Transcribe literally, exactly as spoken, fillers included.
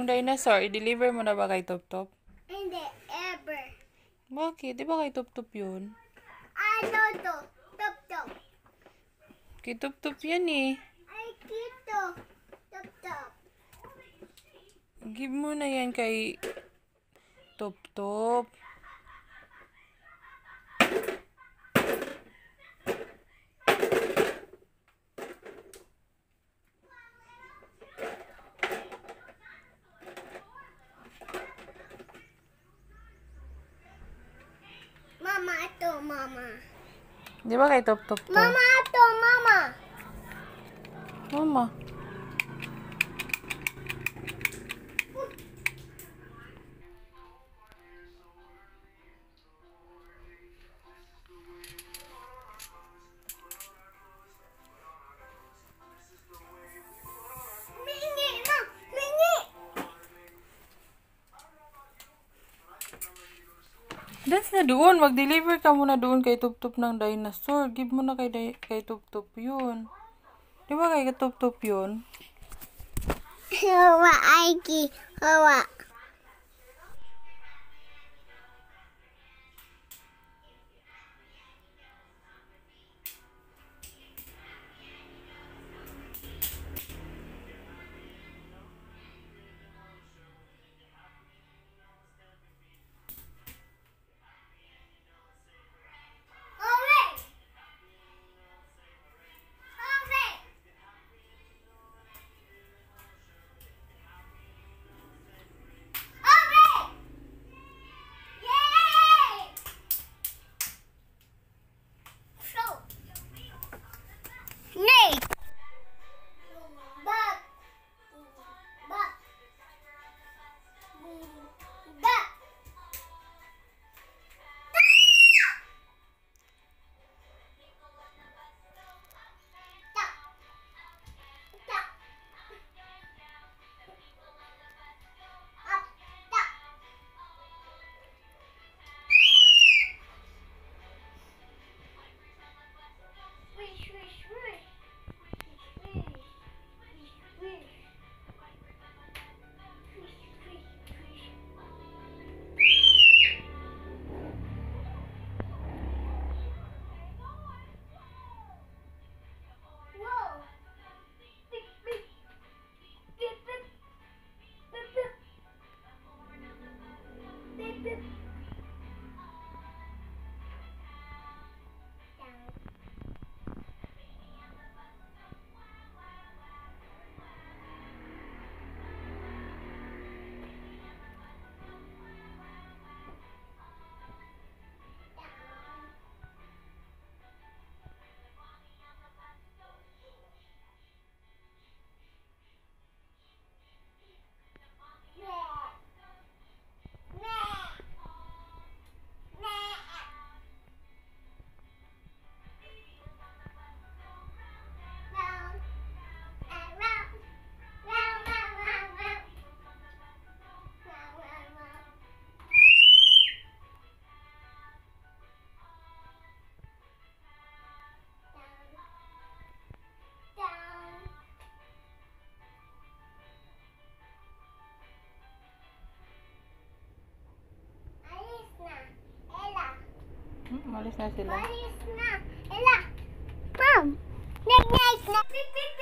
yung dinosaur, i-deliver mo na ba kay Top Top? Hindi, ever. Bakit? Di ba kay Top Top yun? Ano to? Top top. Kay Top Top yan eh. Ay, kito. Top top. Give mo na yan kay Top Top. Mama, ito, mama. Di ba kay Top Top to? Mama, ito, mama. Mama. Mingi na, mingi. Dance na doon. Mag-deliver ka muna doon kay Top Top ng dinosaur. Give mo na kay, di- kay Top Top yun. Di ba kay Top Top yun? Hawa, Aiki. Hawa. Snake. Bat. Bat. Bat. Wish, wish, wish. Wish, wish. Wish, wish. Wish, wish, wish. Whoa. Beep, beep. Beep, beep. Beep, beep. Beep, beep. Down. Hmm, malis na sila. Malis na. Ella. Mom. Next, next, next.